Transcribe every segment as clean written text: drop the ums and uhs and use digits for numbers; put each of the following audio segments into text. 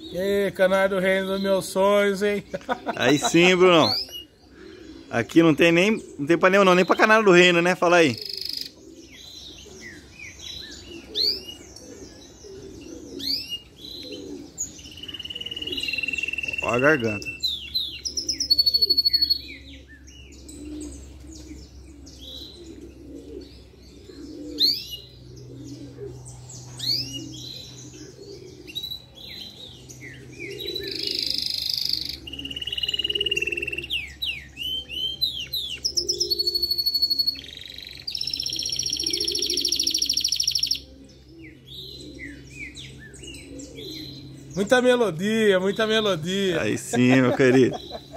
E aí, canário do reino dos meus sonhos, hein? Aí sim, Bruno. Aqui não tem panela não, nem pra canário do reino, né? Fala aí. Ó a garganta. Muita melodia, muita melodia. Aí sim, meu querido.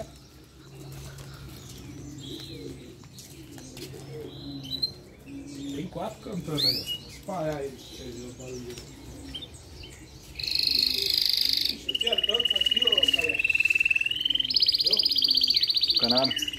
Tem 4 cantando aí. Vou espalhar aí pra vocês verem o barulho. Isso aqui é tanto aqui, ô Caio. Canário.